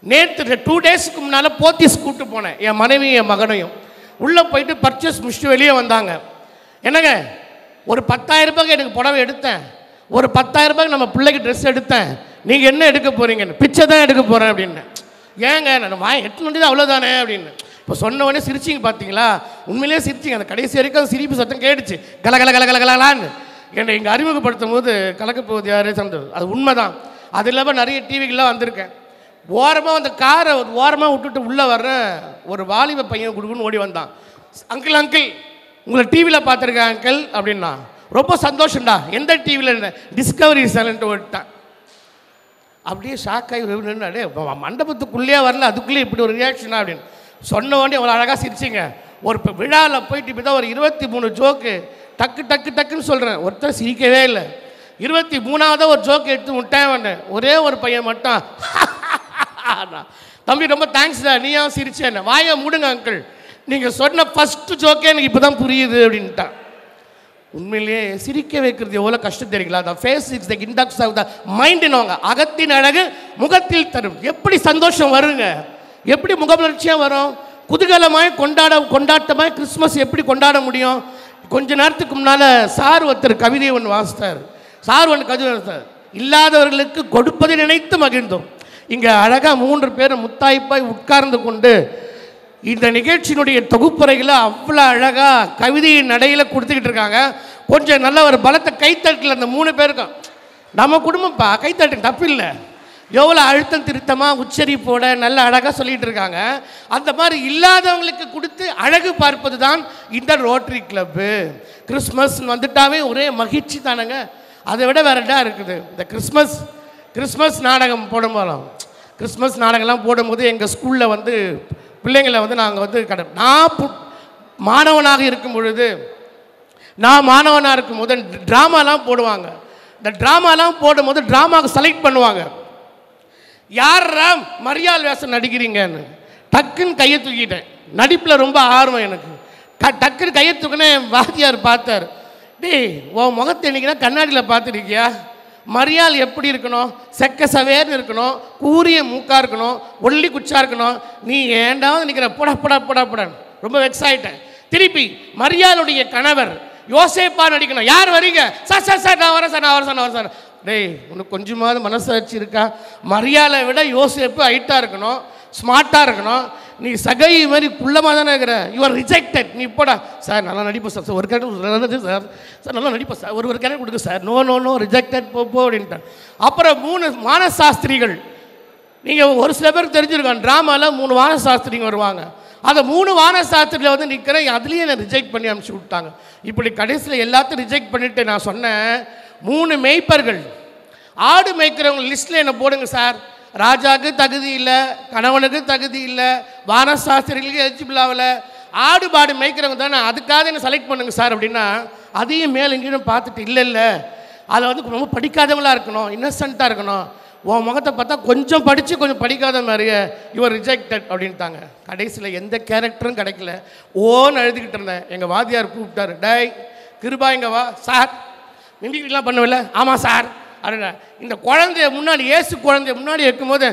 நேற்று 2 டேஸ்க்கு முன்னால் போத்தீஸ் கூப்பிட்டு போனேன், என் மனைவி என் மகனையும். உள்ளே போயிட்டு பர்ச்சேஸ் முடிச்சுட்டு வெளியே வந்தாங்க. என்னங்க ஒரு 10,000 ரூபாய்க்கு எனக்கு புடவை எடுத்தேன், ஒரு 10,000 ரூபாய்க்கு நம்ம பிள்ளைக்கு ட்ரெஸ் எடுத்தேன், நீங்கள் என்ன எடுக்க போகிறீங்கன்னு. பிச்சை தான் எடுக்க போகிறேன் அப்படின்னு. ஏங்க நான் எட்டு வண்டி தான் அவ்வளோதானே அப்படின்னு. இப்போ சொன்ன உடனே சிரிச்சிங்க பார்த்தீங்களா, உண்மையிலே சிரிச்சிங்க. அந்த கடைசி வரைக்கும் அந்த சிரிப்பு சத்தம் கேட்டுச்சு, கலகலான்னு. என்னை இங்கே அறிமுகப்படுத்தும் போது கலக்க போகுது யாரே சந்தோஷம். அது உண்மை தான். அது இல்லாமல் நிறைய டிவிக்கெலாம் வந்திருக்கேன். ஓரமாக அந்த காரை ஓரமாக விட்டுட்டு உள்ளே வர்றேன், ஒரு வாலிப பையன் குடுக்குன்னு ஓடி வந்தான். அங்கிள் உங்களை டிவியில் பார்த்துருக்கேன் அங்கிள் அப்படின்னா. ரொம்ப சந்தோஷம்டா. எந்த டிவியில்? டிஸ்கவரி சேனல்ட்டு ஓட்டான். அப்படியே ஷாக்காகி நின்று மண்டபத்துக்குள்ளேயே வரல, அதுக்குள்ளே இப்படி ஒரு ரியாக்ஷனா அப்படின்னு சொன்ன உடனே அவ்வளோ அழகாக சிரிச்சிங்க. ஒரு இப்போ விழாவில் போயிட்டு இப்படி தான் ஒரு 23 ஜோக்கு டக்குன்னு சொல்கிறேன். ஒருத்தர் சிரிக்கவே இல்லை. 23வது ஒரு ஜோக்கு எடுத்து விட்டேன் வந்தேன். ஒரே ஒரு பையன் மட்டும் தம்பி ரொம்ப தேங்க்ஸ் தான், நீயா சிரிச்சேன். வாயை மூடுங்க அங்கிள், நீங்கள் சொன்ன ஃபஸ்ட்டு ஜோக்கே எனக்கு இப்போ தான் புரியுது அப்படின்ட்டான். உண்மையிலேயே சிரிக்க வைக்கிறது எவ்வளோ கஷ்டம் தெரியுங்களா? The face is the index of the மைண்டுன்னு. அகத்தின் அழகு முகத்தில் தரும். எப்படி சந்தோஷம் வருங்க, எப்படி முகமலர்ச்சியாக வரும்? குதூகலமாய் கொண்டாட்டமாய் கிறிஸ்மஸ் எப்படி கொண்டாட முடியும்? கொஞ்ச நேரத்துக்கு முன்னால் சார் ஒருத்தர் கவிதையை ஒன்று வாசித்தார். சார் ஒன்று கவிதை வாசித்தார், இல்லாதவர்களுக்கு கொடுப்பதை நினைத்து மகிழ்ந்தோம். இங்கே அழகாக 3 பேர் முத்தாய்ப்பாய் உட்கார்ந்து கொண்டு இந்த நிகழ்ச்சியினுடைய தொகுப்புரைகளை அவ்வளோ அழகாக கவிதையின் நடையில் கொடுத்துக்கிட்டு இருக்காங்க. கொஞ்சம் நல்ல ஒரு பலத்தை கைத்தட்டல அந்த 3 பேருக்கும். நம்ம குடும்பம்ப்பா, கைத்தட்டு தப்பு இல்லை. எவ்வளோ அழுத்தம் திருத்தமாக உச்சரிப்போட நல்ல அழகாக சொல்லிகிட்டு இருக்காங்க. அந்த மாதிரி இல்லாதவங்களுக்கு கொடுத்து அழகு பார்ப்பது தான் இந்த ரோட்டரி கிளப்பு. கிறிஸ்மஸ் வந்துட்டாவே ஒரே மகிழ்ச்சி தானங்க. அதை விட வேறு என்ன இருக்குது? இந்த கிறிஸ்மஸ் நாடகம் போடும்போது, கிறிஸ்மஸ் நாடகம்லாம் போடும்போது எங்கள் ஸ்கூலில் வந்து பிள்ளைங்களை வந்து நாங்கள் வந்து நான் மாணவனாக இருக்கும் போது ட்ராமாலாம் போடுவாங்க. இந்த ட்ராமாலாம் போடும்போது ட்ராமாவுக்கு செலக்ட் பண்ணுவாங்க. யாரா மரியாள் வேஷம் நடிக்கிறீங்கன்னு டக்குன்னு கையை தூக்கிட்டேன். நடிப்பில் ரொம்ப ஆர்வம் எனக்கு. டக்குன்னு கையை தூக்கினே வாத்தியார் பார்த்தார். டேய் உன் முகத்தை என்னைக்குன்னா கண்ணாடியில் பார்த்துருக்கியா? மரியாள் எப்படி இருக்கணும்? செக்க சவேர்னு இருக்கணும், கூரிய மூக்காக இருக்கணும், ஒல்லி குச்சா இருக்கணும். நீ ஏண்டாவது நிற்கிற போட ரொம்ப வெக்ஸ் ஆகிட்டேன். திருப்பி மரியாளுடைய கணவர் யோசேப்பா நடிக்கணும். யார் வரீங்க? சார் நான் வரேன் சார். டேய் உனக்கு கொஞ்சமாவது மனசாட்சி இருக்கா? மரியாதை விட யோசேப்பு ஹைட்டாக இருக்கணும், ஸ்மார்ட்டாக இருக்கணும். நீ சகை மாதிரி குள்ளமாக தானே இருக்கிற. You are rejected. நீ போடா. சார் நல்லா நடிப்போம் சார், ஒரு கேரக்டர் நல்லது சார் நல்லா நடிப்போம் சார், ஒரு கேரக்டர் கொடுங்க சார். நோ ரிஜெக்டட் போ அப்படின்ட்டான். அப்புறம் 3 வானசாஸ்திரிகள். நீங்கள் ஒரு சில பேருக்கு தெரிஞ்சிருக்காங்க, ட்ராமாவில் 3 வானசாஸ்திரிங்க வருவாங்க. அந்த 3 வானசாஸ்திரியில் வந்து நிற்கிறேன், அதுலேயே என்னை ரிஜெக்ட் பண்ணி அனுப்பிச்சி விட்டாங்க. இப்படி கடைசியில் எல்லாத்தையும் ரிஜெக்ட் பண்ணிவிட்டு நான் சொன்னேன், 3 மேய்ப்பர்கள் ஆடு மேய்க்கிறவங்க லிஸ்ட்டில் என்னை போடுங்க சார். ராஜாவுக்கு தகுதி இல்லை, கணவனுக்கு தகுதி இல்லை, வானசாஸ்திரிகளுக்கு எலிஜிபிள் ஆகலை, ஆடு பாடு மேய்க்கிறவங்க தானே, அதுக்காக என்ன செலக்ட் பண்ணுங்க சார் அப்படின்னா, அதையும் மேல் எங்கேயும் பார்த்துட்டு இல்லை அதில் வந்து ரொம்ப படிக்காதவங்களாக இருக்கணும், இன்னசென்ட்டாக இருக்கணும், உன் முகத்தை பார்த்தா கொஞ்சம் படித்து கொஞ்சம் படிக்காத மாதிரியே யுவர் ரிஜெக்டட் அப்படின்ட்டாங்க. கடைசியில் எந்த கேரக்டரும் கிடைக்கல. ஓன்னு எழுதிக்கிட்டு இருந்தேன். எங்கள் வாத்தியார் கூப்பிட்டாரு, டேய் கிருபா இங்கே வா சார். மிமிக்ரிலாம் பண்ணுவில்ல? ஆமாம் சார் அப்படின்னா. இந்த குழந்தைய முன்னாடி இயேசு குழந்தைய முன்னாடி வைக்கும்போது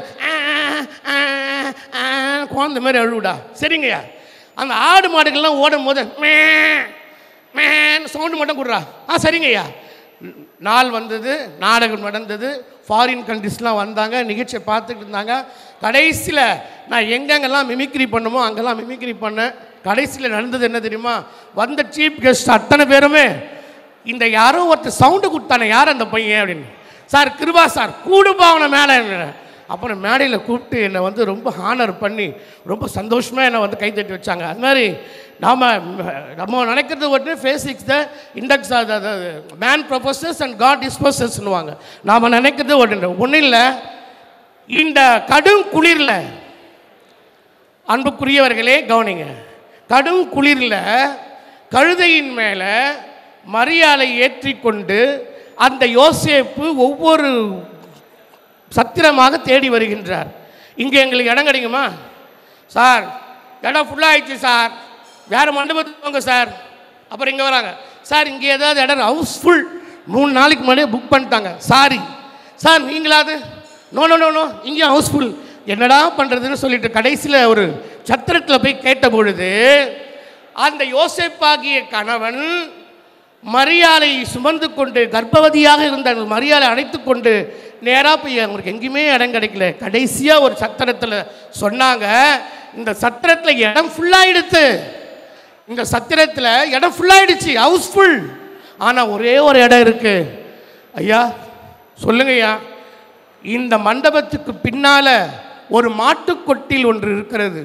குழந்தை மாதிரி அழுவிடா. சரிங்கய்யா. அந்த ஆடு மாடுகள்லாம் ஓடும் போது மேன் சவுண்டு மட்டும் கொடுறா. சரிங்கய்யா. நாள் வந்தது, நாடகம் நடந்தது, ஃபாரின் கண்ட்ரிஸ்லாம் வந்தாங்க, நிகழ்ச்சியை பார்த்துட்டு இருந்தாங்க. கடைசியில் நான் எங்கெங்கெல்லாம் மிமிக்ரி பண்ணுமோ அங்கெல்லாம் மிமிக்ரி பண்ணேன். கடைசியில் நடந்தது என்ன தெரியுமா? வந்த சீஃப் கெஸ்ட் அத்தனை பேருமே இந்த யாரோ ஒருத்தர் சவுண்டு கொடுத்தானே, யார் அந்த பையன் அப்படின்னு. சார் கிருபா சார் கூடுபாவனை மேலே. அப்புறம் மேடையில் கூப்பிட்டு என்னை வந்து ரொம்ப ஹானர் பண்ணி ரொம்ப சந்தோஷமாக என்னை வந்து கைத்தட்டி வச்சாங்க. அது மாதிரி நம்ம நினைக்கிறது ஒன்று face is the index of the man proposes and God டிஸ்போசஸ்ன்னுவாங்க. நாம் நினைக்கிறது ஒன்றும் இல்லை. இந்த கடும் குளிரில் அன்புக்குரியவர்களே கவனிங்க, கடும் குளிரில் கழுதையின் மேலே மரியாதை ஏற்றி கொண்டு அந்த யோசேப்பு ஒவ்வொரு சத்திரமாக தேடி வருகின்றார். இங்கே எங்களுக்கு இடம் கிடைக்குமா சார்? இடம் ஃபுல்லாகிடுச்சு சார், வேறு மண்டபத்துக்கு போங்க சார். அப்புறம் இங்கே வராங்க சார், இங்கே ஏதாவது இடம் ஹவுஸ்ஃபுல் 3 நாளைக்கு முன்னாடியே புக் பண்ணிட்டாங்க. சாரி சார், நீங்களாவது நோ இங்கேயும் ஹவுஸ்ஃபுல். என்னடா பண்ணுறதுன்னு சொல்லிட்டு கடைசியில் ஒரு சத்திரத்தில் போய் கேட்ட பொழுது அந்த யோசேப்பாகிய கணவன் மரியாளை சுமந்து கொண்டு கர்ப்பவதியாக இருந்த மரியாளை அழைத்து கொண்டு நேராக போய் அவங்களுக்கு எங்கேயுமே இடம் கிடைக்கல. கடைசியாக ஒரு சத்திரத்தில் சொன்னாங்க, இந்த சத்திரத்தில் இடம் ஃபுல்லாகிடுச்சு, இந்த சத்திரத்தில் இடம் ஃபுல்லாகிடுச்சு, ஹவுஸ்ஃபுல். ஆனால் ஒரே ஒரு இடம் இருக்கு. ஐயா சொல்லுங்க ஐயா, இந்த மண்டபத்துக்கு பின்னால் ஒரு மாட்டுக்கொட்டில் ஒன்று இருக்கிறது,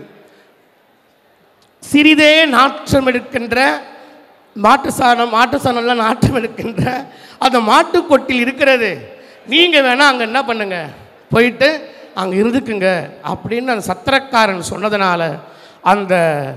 சிறிதே நாற்றம் எடுக்கின்ற மாட்டு சாணம்லாம் நாற்றம் எடுக்கின்ற அந்த மாட்டுக்கொட்டில் இருக்கிறது, நீங்கள் வேணால் அங்கே என்ன பண்ணுங்க, போயிட்டு அங்கே இருந்துக்குங்க அப்படின்னு அந்த சத்திரக்காரன் சொன்னதுனால அந்த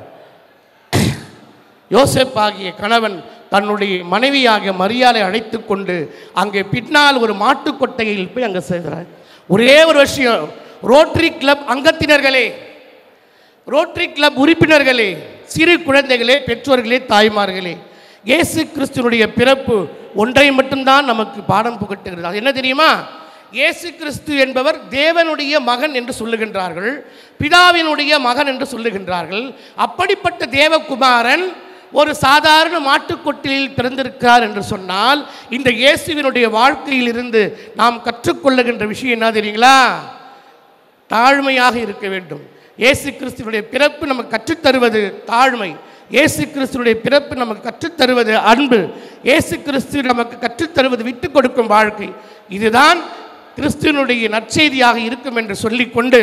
யோசேப்பாகிய கணவன் தன்னுடைய மனைவியாகிய மரியாளை அழைத்து கொண்டு அங்கே பின்னால் ஒரு மாட்டுக்கொட்டையில் போய் அங்கே சேர்கிறார். ஒரே ஒரு விஷயம், ரோட்டரி கிளப் அங்கத்தினர்களே, ரோட்டரி கிளப் உறுப்பினர்களே, சிறு குழந்தைகளே, பெற்றோர்களே, தாய்மார்களே, இயேசு கிறிஸ்துவனுடைய பிறப்பு ஒன்றை மட்டும்தான் நமக்கு பாடம் புகட்டுகிறது. அது என்ன தெரியுமா? இயேசு கிறிஸ்து என்பவர் தேவனுடைய மகன் என்று சொல்லுகின்றார்கள், பிதாவினுடைய மகன் என்று சொல்லுகின்றார்கள். அப்படிப்பட்ட தேவகுமாரன் ஒரு சாதாரண மாட்டுக்கொட்டிலில் பிறந்திருக்கிறார் என்று சொன்னால், இந்த இயேசுவினுடைய வாழ்க்கையில் இருந்து நாம் கற்றுக்கொள்ளுகின்ற விஷயம் என்ன தெரியுங்களா? தாழ்மையாக இருக்க வேண்டும். இயேசு கிறிஸ்துவனுடைய பிறப்பு நமக்கு கற்றுத்தருவது தாழ்மை. இயேசு கிறிஸ்துவனுடைய பிறப்பு நமக்கு கற்றுத்தருவது அன்பு. இயேசு கிறிஸ்து நமக்கு கற்றுத்தருவது விட்டு கொடுக்கும் வாழ்க்கை. இதுதான் கிறிஸ்துவனுடைய நற்செய்தியாக இருக்கும் என்று சொல்லிக்கொண்டு,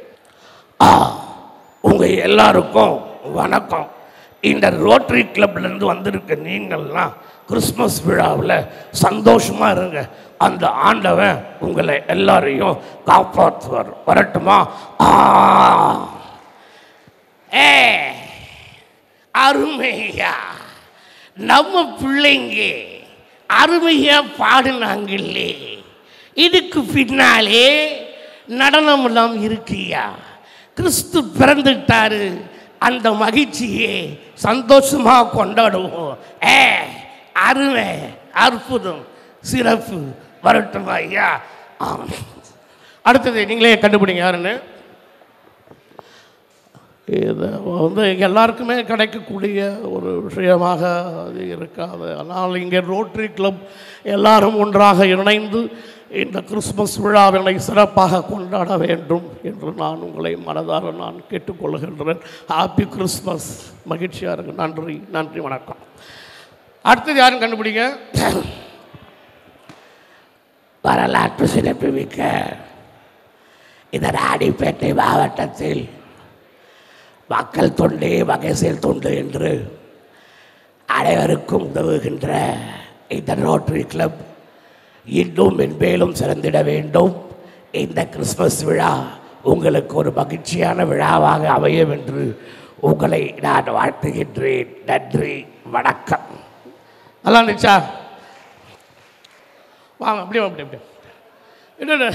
உங்கள் எல்லாருக்கும் வணக்கம். இந்த ரோட்டரி கிளப்லேருந்து வந்திருக்க நீங்கள்லாம் கிறிஸ்மஸ் விழாவில் சந்தோஷமாக இருங்க. அந்த ஆண்டவன் உங்களை எல்லாரையும் காப்பாற்றுவார். வரட்டுமா? அருமையா, நம்ம பிள்ளைங்க அருமையா பாடுனாங்களே, இதுக்கு பின்னாலே நடனமெல்லாம் இருக்கியா? கிறிஸ்து பிறந்துட்டாரு, அந்த மகிழ்ச்சியை சந்தோஷமாக கொண்டாடுவோம். அருமை, அற்புதம், சிறப்பு. வரட்டும் ஐயா. அடுத்தது நீங்களே கண்டுபிடிங்க யாருன்னு. இது எல்லாருக்குமே கிடைக்கக்கூடிய ஒரு விஷயமாக அது இருக்காது. ஆனால் இங்கே ரோட்டரி கிளப் எல்லாரும் ஒன்றாக இணைந்து இந்த கிறிஸ்மஸ் விழாவினை சிறப்பாக கொண்டாட வேண்டும் என்று நான் உங்களை மனதார நான் கேட்டுக்கொள்கின்றேன். Happy Christmas. மகிழ்ச்சியாக இருக்கு. நன்றி, நன்றி, வணக்கம். அடுத்தது யாரும் கண்டுபிடிங்க. வரலாற்று சிறப்புமிக்க இந்த ராணிப்பேட்டை மாவட்டத்தில் மக்கள் தொண்டே மகேசேல் தொண்டு என்று அனைவருக்கும் உதவுகின்ற இந்த ரோட்டரி கிளப் இன்னும் மென்மேலும் சிறந்திட வேண்டும். இந்த கிறிஸ்மஸ் விழா உங்களுக்கு ஒரு மகிழ்ச்சியான விழாவாக அமையும் என்று உங்களை நான் வாழ்த்துகின்றேன். நன்றி, வணக்கம். நல்லா இருந்துச்சா? வாங்க அப்படியே அப்படி அப்படி என்ன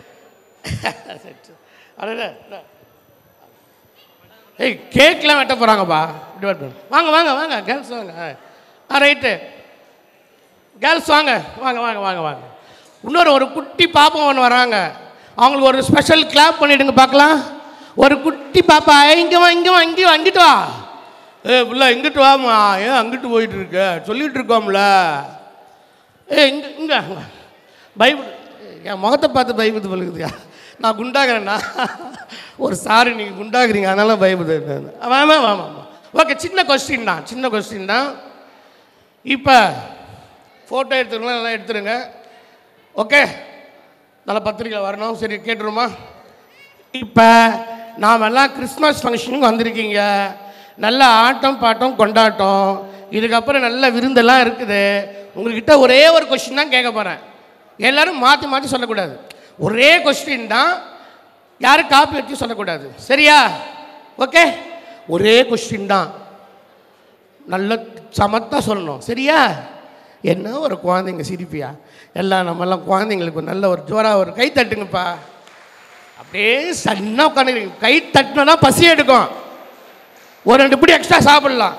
ஏய், கேக்லாம் வெட்ட போகிறாங்கப்பா. இப்படி வாங்க வாங்க வாங்க கேர்ள்ஸ் வாங்க. ரைட்டு, கேர்ள்ஸ் வாங்க வாங்க வாங்க வாங்க வாங்க. இன்னொரு ஒரு குட்டி பாப்பா ஒன்று வராங்க, அவங்களுக்கு ஒரு ஸ்பெஷல் கிளாப் பண்ணிவிடுங்க பார்க்கலாம். ஒரு குட்டி பாப்பா, இங்கே வா இங்கே வா இங்கே அங்கிட்டு வா. பிள்ளை இங்கிட்டு வாமா, ஏன் அங்கிட்டு போயிட்டு இருக்க? சொல்லிகிட்டு இருக்கோம்ல. இங்கே இங்கே பைபிள் என் முகத்தை பார்த்து பைபிள் பழுகுதுயா. நான் குண்டாகிறேண்ணா, ஒரு சாரி நீங்கள் குண்டாகிறீங்க அதனால பைபிள். வாமா வாமா. ஓகே, சின்ன கொஸ்டின் தான், சின்ன கொஸ்டின் தான். இப்போ ஃபோட்டோ எடுத்துக்கலாம், நல்லா எடுத்துருங்க. ஓகே, நல்லா பத்திரிக்கை வரணும். சரி, கேட்டுருமா? இப்போ நாம் எல்லாம் கிறிஸ்மஸ் ஃபங்க்ஷனுக்கு வந்திருக்கீங்க. நல்ல ஆட்டம் பாட்டம் கொண்டாட்டம், இதுக்கப்புறம் நல்ல விருந்தெல்லாம் இருக்குது. உங்கள்கிட்ட ஒரே ஒரு கொஸ்டின் தான் கேட்க போகிறேன். எல்லோரும் மாற்றி மாற்றி சொல்லக்கூடாது. ஒரே கொஸ்டின் தான், யாரும் காப்பி வச்சு சொல்லக்கூடாது. சரியா? ஓகே, ஒரே கொஸ்டின் தான், நல்ல சமத்தாக சொல்லணும். சரியா? என்ன ஒரு குழந்தைங்க சிரிப்பியா? எல்லாம் நம்மெல்லாம் குழந்தைங்களுக்கு நல்ல ஒரு ஜோராக ஒரு கை தட்டுங்கப்பா. அப்படியே சன்னா உட்காந்துக்கிறீங்க. கை தட்டினா பசி எடுக்கும், ஒரு 2 பிடி எக்ஸ்ட்ரா சாப்பிடலாம்.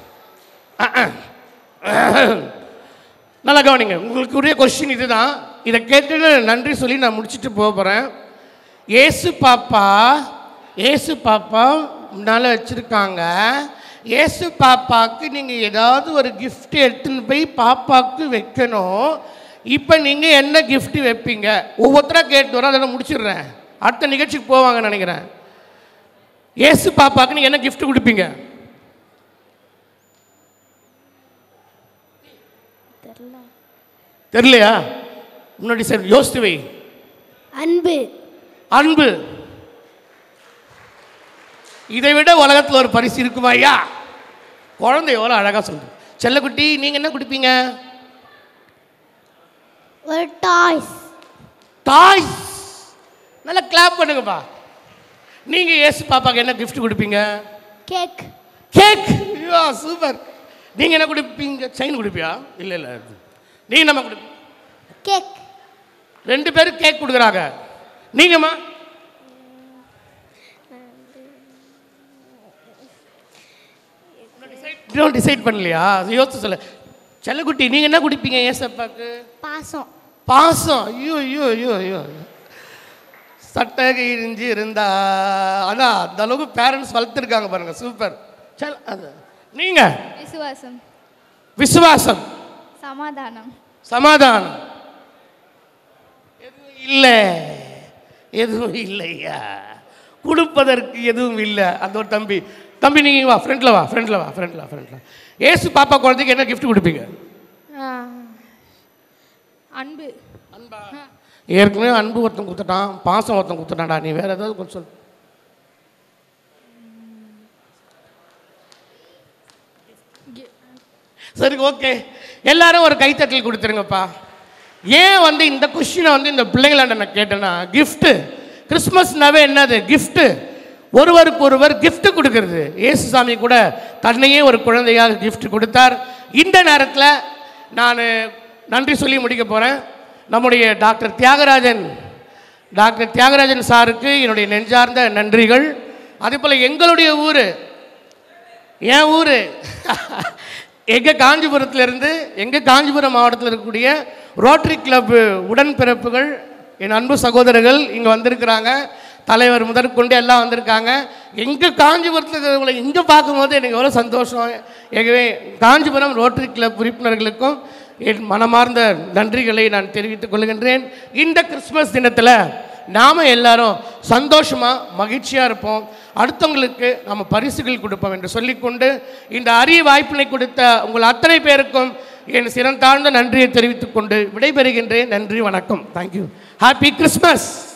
நல்லா கவனிங்க. உங்களுக்கு உரிய கொஸ்டின் இது தான். இதை கேட்டு நன்றி சொல்லி நான் முடிச்சுட்டு போக போகிறேன். ஏசு பாப்பா முன்னால் வச்சுருக்காங்க. ஏசு பாப்பாவுக்கு நீங்கள் ஏதாவது ஒரு கிஃப்ட் எடுத்துன்னு போய் பாப்பாவுக்கு வைக்கணும். இப்போ நீங்கள் என்ன கிஃப்ட் வைப்பீங்க? ஒவ்வொருத்தராக கேட்டு வரோம், அதெல்லாம் முடிச்சிடுறேன். அடுத்த நிகழ்ச்சிக்கு போவாங்கன்னு நினைக்கிறேன். ஏசு பாப்பாவுக்கு நீங்கள் என்ன கிஃப்ட் கொடுப்பீங்க? தெரியலையா? முன்னாடி சரி யோசித்து வை. அன்பு. இதை விட உலகத்தில் ஒரு பரிசு இருக்குமா ஐயா? குழந்தை எவ்வளோ அழகாக சொல்லுது. செல்லக்குட்டி, நீங்கள் என்ன கொடுப்பீங்க? ஒரு டாய்ஸ். நல்லா கிளாப் பண்ணுங்கப்பா. நீங்கள் ஏசு பாப்பாக்கு என்ன கிஃப்ட் கொடுப்பீங்க? கேக். ஐயோ சூப்பர். நீங்கள் என்ன கொடுப்பீங்க? செயின் கொடுப்பியா? இல்லை நீங்கள் நம்ம கொடுப்பீங்க கேக். 2 பேரும் கேக் கொடுக்குறாங்க. நீங்கம்மா? டிசைட் பண்ணலையா? யோசிச்சு சொல்ல. செல்லக்குட்டி, நீங்கள் என்ன குடிப்பீங்க ஏசப்பாக்கு? பாசம். ஐயோ சட்டை கிழிஞ்சு இருந்தா அதான் அந்த அளவுக்கு பேரண்ட்ஸ் வளர்த்துருக்காங்க பாருங்க. சூப்பர். அது நீங்கள்? விசுவாசம். சமாதானம். எதுவும் இல்லையா? கொடுப்பதற்கு எதுவும் இல்லை. அந்த ஒரு தம்பி நீங்கள் வா, ஃப்ரெண்டில் வா. ஏசு பாப்பா குழந்தைக்கு என்ன கிஃப்ட் கொடுப்பீங்க? அன்பா. ஏற்கனவே அன்பு ஒருத்தன் கொடுத்துட்டான், பாசம் ஒருத்தன் கொடுத்துட்டான்டா. நீ வேற ஏதாவது கொஞ்சம் சொல். சரி, ஓகே. எல்லாரும் ஒரு கைத்தட்டல் கொடுத்துருங்கப்பா. ஏன் இந்த கொஸ்டினை இந்த பிள்ளைங்களாண்ட நான் கேட்டேன்னா, கிஃப்ட்டு. கிறிஸ்மஸ்னாவே என்னது? கிஃப்ட்டு. ஒருவருக்கு ஒருவர் கிஃப்ட் கொடுக்கறது. இயேசுசாமி கூட தன்னையே ஒரு குழந்தையாக கிஃப்ட் கொடுத்தார். இந்த நேரத்தில் நான் நன்றி சொல்லி முடிக்க போகிறேன். நம்முடைய டாக்டர் தியாகராஜன் சாருக்கு என்னுடைய நெஞ்சார்ந்த நன்றிகள். அதே போல் எங்களுடைய ஊர், என் ஊர் எங்கள் காஞ்சிபுரம் மாவட்டத்தில் இருக்கக்கூடிய ரோட்டரி கிளப் உடன்பிறப்புகள், என் அன்பு சகோதரர்கள் இங்கே வந்திருக்கிறாங்க. தலைவர் முதற்கொண்டு எல்லாம் வந்திருக்காங்க. எங்கள் காஞ்சிபுரத்தில் இருக்கிறவங்களை இங்கே பார்க்கும்போது எனக்கு எவ்வளோ சந்தோஷம். எனவே காஞ்சிபுரம் ரோட்டரி கிளப் உறுப்பினர்களுக்கும் என் மனமார்ந்த நன்றிகளை நான் தெரிவித்துக் கொள்கின்றேன். இந்த கிறிஸ்மஸ் தினத்தில் நாம் எல்லாரும் சந்தோஷமாக மகிழ்ச்சியாக இருப்போம். அடுத்தவங்களுக்கு நம்ம பரிசுகள் கொடுப்போம் என்று சொல்லிக்கொண்டு இந்த அரிய வாய்ப்பினை கொடுத்த உங்கள் அத்தனை பேருக்கும் என் சிறந்தாழ்ந்த நன்றியை தெரிவித்துக் கொண்டு விடைபெறுகின்றேன். நன்றி, வணக்கம். தேங்க்யூ. Happy Christmas.